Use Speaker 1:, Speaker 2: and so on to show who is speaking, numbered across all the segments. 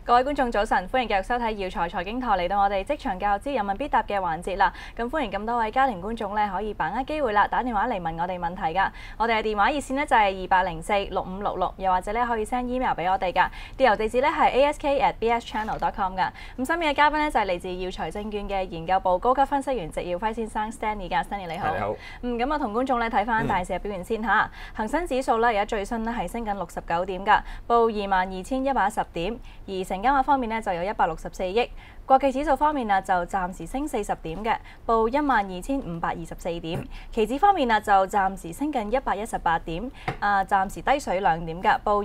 Speaker 1: 各位觀眾早晨，歡迎繼續收睇耀才財經台，嚟到我哋職場教育之人問必答嘅環節啦。咁歡迎咁多位家庭觀眾咧，可以把握機會啦，打電話嚟問我哋問題噶。我哋嘅電話熱線呢就係28046566，又或者咧可以 send email 俾我哋噶。電郵地址咧係 ask@bschannel.com 噶。咁身邊嘅嘉賓咧就係嚟自耀才證券嘅研究部高級分析員植耀輝先生 Stanley 噶。Stanley 你好。
Speaker 2: 你好。
Speaker 1: 咁啊同觀眾咧睇翻大市嘅表現先嚇。恒生指數咧而家最新咧係升緊69點㗎，報22,110點。而成交額方面呢，就有164億。國際指數方面啊，就暫時升40點嘅，報12,524點。期指方面啊，就暫時升近118點，暫時低水2點㗎，報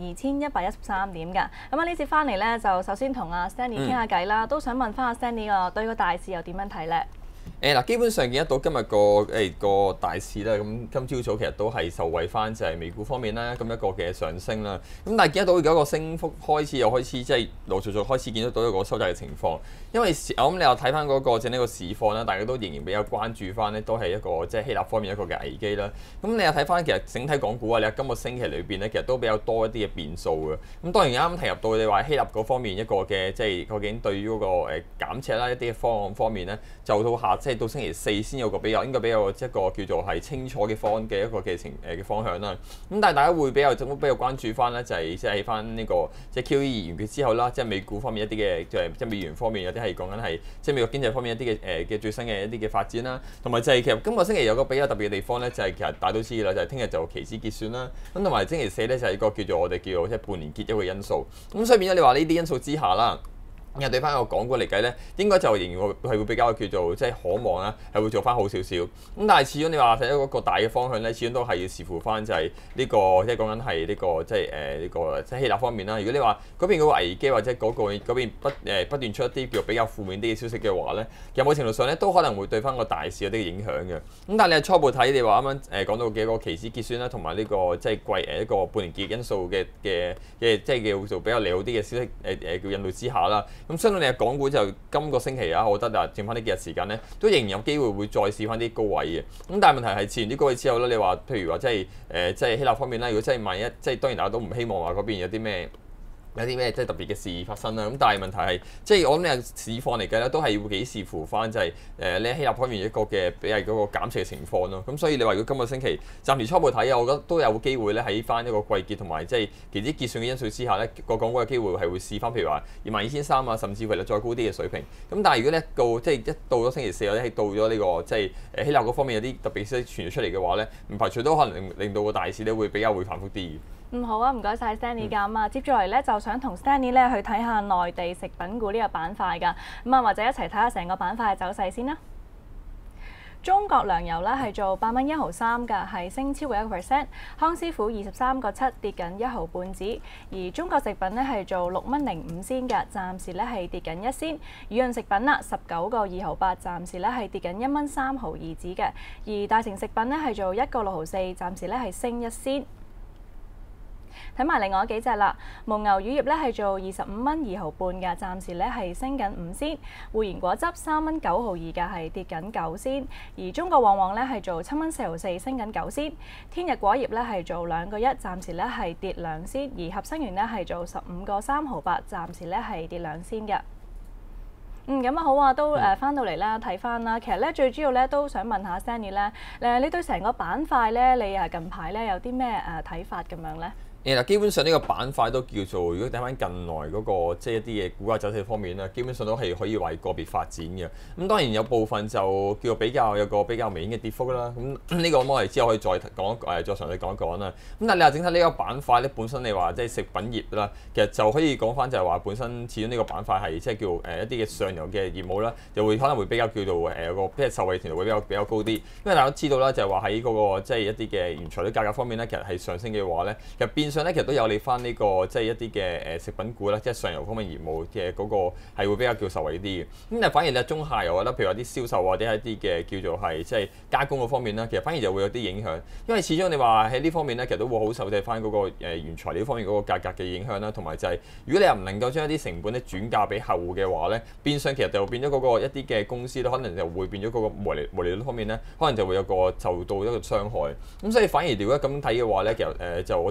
Speaker 1: 22,113點㗎。咁啊呢節翻嚟呢，就首先同阿 Stanley 傾下偈啦，都想問翻阿 Stanley 啊，對個大市又點樣睇呢？
Speaker 2: 基本上見得到今日個大市啦，咁今朝早其實都係受惠翻就係美股方面啦，咁一個嘅上升啦。咁但係見得到而家個升幅又開始即係陸續開始見得到一個收窄嘅情況。因為我諗你又睇翻嗰個整呢個市況啦，大家都仍然比較關注翻呢，都係一個即係希臘方面一個嘅危機啦。咁你又睇翻其實整體港股啊，你今個星期裏邊呢，其實都比較多一啲嘅變數嘅。咁當然啱啱提及到你話希臘嗰方面一個嘅即係究竟對於嗰個減赤啦一啲嘅方案方面呢，就到星期四先有個應該比較一個叫做係清楚嘅一個嘅方向啦。咁但係大家會比較關注翻咧，就係即係翻呢個即係 QE 完結之後啦，即係美股方面一啲嘅即係美元方面有啲係講緊係即係美國經濟方面一啲嘅最新嘅一啲嘅發展啦。同埋就係其實今個星期有個比較特別嘅地方咧，就係其實大家都知㗎啦，就係聽日就期指結算啦。咁同埋星期四咧就係個叫做我哋叫做即係半年結一個因素。咁所以變咗你話呢啲因素之下啦。又對翻個港股嚟計咧，應該就仍然會比較叫做即係可望啦，係會做翻好少少。咁但係始終你話睇到嗰個大嘅方向咧，始終都係要視乎翻就係呢個即係講緊係呢個即係呢個即係希臘方面啦。如果你話嗰邊嗰個危機或者嗰邊不斷出一啲叫比較負面啲嘅消息嘅話咧，其實某程度上咧都可能會對翻個大市有啲嘅影響嘅。咁但係你係初步睇，你話啱啱講到嘅個期指結算啦，同埋呢個即係一個半年結因素嘅即係叫做比較利好啲嘅消息叫引導之下啦。咁相對你嘅港股就今個星期啊，我覺得剩翻呢幾日時間咧，都仍然有機會會再試翻啲高位嘅。咁但係問題係試完啲高位之後咧，你話譬如話即係希臘方面啦，如果真係萬一即係當然大家都唔希望話嗰邊有啲咩即係特別嘅事發生啦。咁但係問題係即係我諗你市況嚟計咧，都係要幾視乎翻就係你喺希臘方面一個嘅比係嗰個減息嘅情況咯。咁所以你話如果今個星期暫時初步睇啊，我覺得都有機會咧喺翻一個季結同埋即係期指結算嘅因素之下咧，個港股嘅機會係會試翻譬如話22,300啊，甚至乎係再高啲嘅水平。咁但係如果咧一到咗星期四或者係到咗呢個即係希臘嗰方面有啲特別消息傳咗出嚟嘅話咧，唔排除都可能令到個大市咧會比較反覆啲。
Speaker 1: 好啊，唔該晒 Stanley 㗎。接住嚟咧就想同 Stanley 咧去睇下內地食品股呢個板塊㗎。或者一齊睇下成個板塊嘅走勢先啦。中國糧油咧係做8蚊1毫3㗎，係升超過1%。康師傅23個7跌緊1毫半子。而中國食品咧係做6蚊05仙㗎，暫時咧係跌緊1仙。雨潤食品啦19個2毫8，暫時咧係跌緊1蚊3毫2子嘅。而大成食品咧係做1個6毫4，暫時咧係升1仙。睇埋另外幾隻啦，蒙牛乳業咧係做25蚊2毫半嘅，暫時咧係升緊5仙。匯賢果汁3蚊9毫2嘅，係跌緊9仙。而中國旺旺咧係做7蚊4毫4，升緊9仙。天日果業咧係做2個1，暫時咧係跌2仙。而合生元咧係做15個3毫8，暫時咧係跌2仙嘅。咁好啊，都翻到嚟啦，睇翻啦。其實咧最主要咧都想問下 Stanley 咧，你對成個板塊咧，你近排咧有啲咩睇法咁樣咧？
Speaker 2: 基本上呢個板塊都叫做，如果睇翻近來嗰個即係一啲嘅股價走勢方面咧，基本上都係可以為個別發展嘅。咁當然有部分就叫做有個比較明顯嘅跌幅啦。咁呢個我哋之後可以再講再詳細講一講啦。咁但係你話整體呢個板塊咧，本身你話即係食品業啦，其實就可以講翻就係話本身始終呢個板塊係即係叫一啲嘅上游嘅業務啦，就會可能會比較叫做有個即係受惠程度會比較高啲。因為大家都知道啦，就係話喺嗰個即係一啲嘅原材料價格方面咧，其實係上升嘅話咧，其實變相咧其實都有利翻呢個即係一啲嘅食品股啦，即係上游方面業務嘅嗰個係會比較叫受惠啲嘅。咁但係反而咧中下游啦，譬如話啲銷售或者一啲嘅叫做係即係加工嗰方面啦，其實反而就會有啲影響，因為始終你話喺呢方面咧，其實都會好受制翻嗰個原材料方面嗰個價格嘅影響啦，同埋就係如果你又唔能夠將一啲成本咧轉嫁俾客戶嘅話咧，變相其實就變咗嗰個一啲嘅公司咧，可能就會變咗嗰個毛利率方面咧，可能就會有個受到一個傷害。咁所以反而如果咁睇嘅話咧，其實就我只認為翻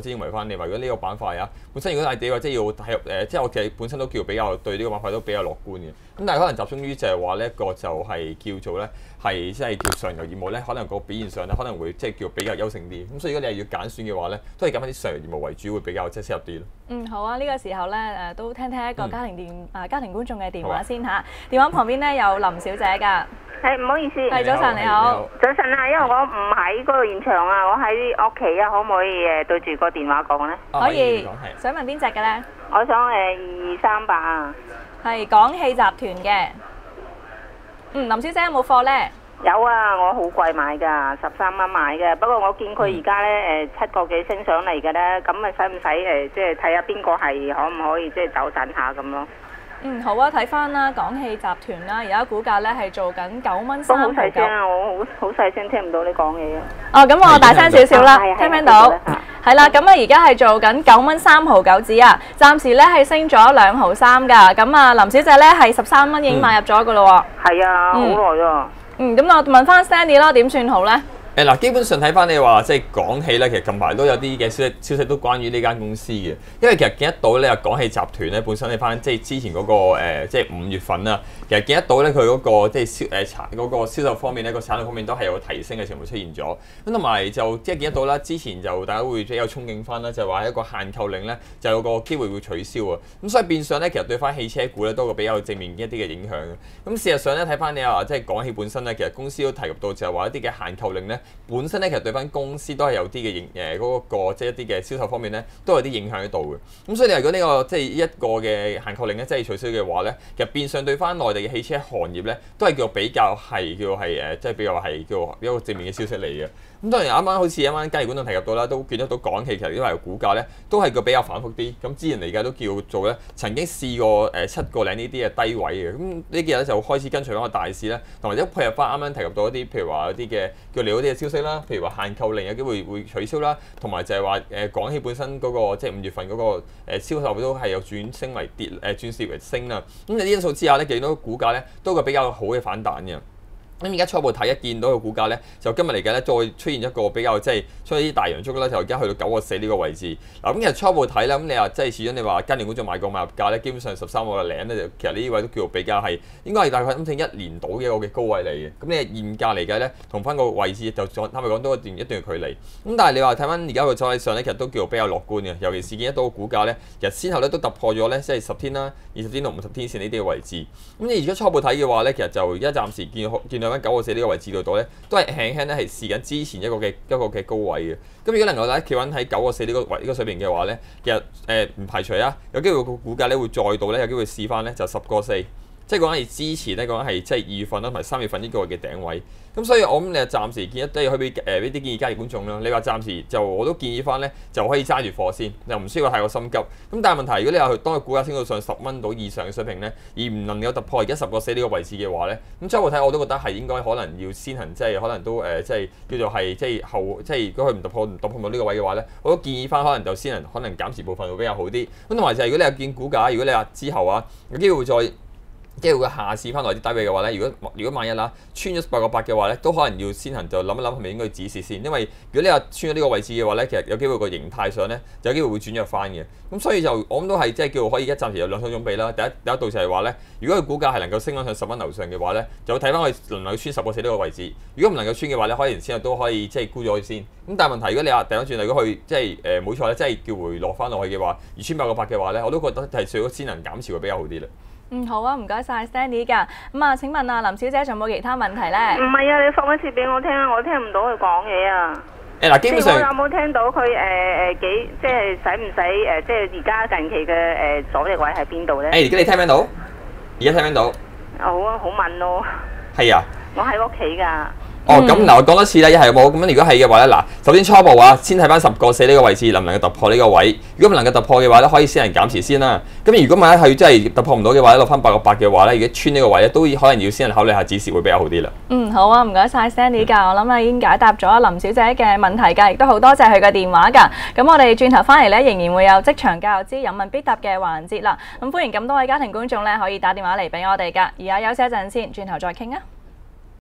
Speaker 2: 翻你話，如果呢個板塊啊，本身如果你話即係要睇即係我其實本身都叫比較對呢個板塊都比較樂觀嘅。咁但係可能集中於就係話呢一個就係叫做咧係即係叫上游業務咧，可能個表現上咧可能會即係叫比較優勝啲。咁所以如果你係要揀選嘅話咧，都係揀翻啲上游業務為主，會比較即係適合啲咯。
Speaker 1: 好啊，呢個時候咧都聽一個家庭觀眾嘅電話先嚇。電話旁邊咧有林小姐㗎。
Speaker 3: 係唔好意思。
Speaker 1: 係早晨你好。
Speaker 3: 早晨啊，因為我唔喺嗰個現場啊，我喺屋企啊，可唔可以對住個電話講咧？
Speaker 1: 可以。想問邊隻嘅咧？
Speaker 3: 我想2238啊。
Speaker 1: 係港氣集團嘅。林小姐有冇貨咧？
Speaker 3: 有啊，我好貴買㗎，13蚊買嘅。不過我見佢而家咧7個幾升上嚟嘅咧，咁咪使唔使即係睇下邊個係可唔可以即係走陣下咁咯？
Speaker 1: 好啊，睇翻啦，港氣集團啦，而家股價咧係做緊9蚊3毫9。
Speaker 3: 都好細聲啊！我好細聲，聽唔到你講嘢啊。
Speaker 1: 哦，咁我大聲少少啦，聽唔聽到？係啦，咁啊而家係做緊9蚊3毫9紙啊，暫時咧係升咗2毫3㗎。咁啊，林小姐咧係13蚊已經買入咗㗎咯喎。
Speaker 3: 係啊，好耐啊。
Speaker 1: 咁我問翻 Stanley 啦，點算好咧？
Speaker 2: 嗱，基本上睇翻你話即係港氣咧，其實近排都有啲嘅消息都關於呢間公司嘅，因為其實見得到咧，港氣集團咧本身睇翻即係之前嗰個即係5月份啦，其實見得到咧佢嗰個即係嗰個銷售方面咧，個產量方面都係有提升嘅情況出現咗。咁同埋就即係見得到啦，之前就大家會比較憧憬翻啦，就係話一個限購令咧就有個機會會取消啊。咁所以變相咧，其實對翻汽車股咧都有個比較正面一啲嘅影響嘅。咁事實上咧睇翻你話即係港氣本身咧，其實公司都提及到就係話一啲嘅限購令咧。本身咧，其實對翻公司都係有啲嘅嗰個即係一啲嘅銷售方面咧，都有啲影響喺度嘅。咁所以你如果呢個即係一個嘅限購令咧，即係取消嘅話咧，其實變相對翻內地嘅汽車行業咧，都係叫比較係即係比較係叫一個正面嘅消息嚟嘅。咁當然啱啱好似家怡觀眾提及到啦，都見得到港氣其實因為股價咧都係個比較反覆啲。咁之前嚟計都叫做咧曾經試過7個零呢啲嘅低位嘅。咁呢幾日咧就開始跟隨翻個大市咧，同埋一配合翻啱啱提及到一啲譬如話一啲嘅叫利好啲嘅消息啦，譬如話限購令有機會取消啦，同埋就係話港氣本身嗰個即係5月份嗰個銷售都係有轉升為跌轉跌為升啦。咁喺呢啲因素之下咧，見到股價咧都有個比較好嘅反彈嘅。咁而家初步睇一見到個股價咧，就今日嚟緊咧再出現一個比較即係出啲大陽燭啦，就而家去到9個4呢個位置。嗱咁其實初步睇啦，咁你話即係始終你話今年觀眾買入價咧，基本上13個零咧，其實呢啲位都叫做比較係應該係大概咁正1年到嘅一個嘅高位嚟嘅。咁你係現價嚟計咧，同翻個位置就坦白講都一段距離。咁但係你話睇翻而家個走勢上咧，其實都叫做比較樂觀嘅，尤其是見得到個股價咧，其實先後咧都突破咗咧，即係10天啦、20天同50天線呢啲嘅位置。咁你而家初步睇嘅話咧，其實就而家暫時見到翻9個4呢個位置度咧，都係輕輕咧係試緊之前一個嘅高位嘅。咁如果能夠咧企穩喺9個4呢個水平嘅話咧，其實唔排除啊，有機會個股價咧會再度咧有機會試翻咧就10個4。即係講緊係之前咧，講緊係即係2月份啦同埋3月份呢個嘅頂位。咁所以我諗你暫時建議都要去俾呢啲建議家怡觀眾啦。你話暫時就我都建議翻咧，就可以揸住貨先，又唔需要太過心急。咁但係問題，如果你話當佢股價升到上10蚊到以上嘅水平咧，而唔能夠突破而家10個4呢個位置嘅話咧，咁初步睇我都覺得係應該可能要先行，即係可能都即係叫做係即係後，即係如果佢唔突破唔到呢個位嘅話咧，我都建議翻可能就先行可能減持部分會比較好啲。咁同埋就係如果你有見股價，如果你話之後啊有機會再即係會下試翻來啲低位嘅話咧，如果萬一啦穿咗8個8嘅話咧，都可能要先行就諗一諗係咪應該止蝕先，因為如果你話穿咗呢個位置嘅話咧，其實有機會個形態上咧就有機會會轉弱翻嘅。咁所以就我諗都係即係叫可以暫時有兩手準備啦。第一度就係話咧，如果佢股價係能夠升翻上10蚊樓上嘅話咧，就睇翻佢能唔能夠穿10個4呢個位置。如果唔能夠穿嘅話咧，可能先都可以即係沽咗佢先。咁但係問題，如果你話掉翻轉，如果佢即係冇錯咧，即係叫回落翻落去嘅話，而穿8個8嘅話咧，我都覺得係最好先能減持會比較好啲啦。
Speaker 1: 好啊，唔該晒 Stanley 㗎。咁啊，請問啊，林小姐仲有冇其他問題咧？
Speaker 3: 唔係啊，你放一次俾我聽啊，我聽唔到佢講嘢啊。
Speaker 2: 嗱，基本上
Speaker 3: 我有冇聽到佢幾即係使唔使即係而家近期嘅阻力位喺邊度咧？
Speaker 2: 而家你聽唔聽到？而家聽唔聽到？
Speaker 3: 好啊，好問咯。
Speaker 2: 係啊。
Speaker 3: 我喺屋企㗎。
Speaker 2: 咁嗱，我講多次啦，一係冇咁樣。如果係嘅話咧，嗱，首先初步啊，先睇翻10個4呢個位置能唔能夠突破呢個位。如果唔能夠突破嘅話咧，可以先行減持先啦。咁如果萬一係真係突破唔到嘅話，落翻8個8嘅話咧，如果穿呢個位咧，都可能要先行考慮下止蝕會比較好啲啦。
Speaker 1: 好啊，唔該晒 Stanley 㗎。我諗啊已經解答咗林小姐嘅問題㗎，亦都好多謝佢嘅電話㗎。咁我哋轉頭翻嚟咧，仍然會有職場教育之有問必答嘅環節啦。咁歡迎咁多位家庭觀眾咧，可以打電話嚟俾我哋㗎。而家休息一陣先，轉頭再傾啊。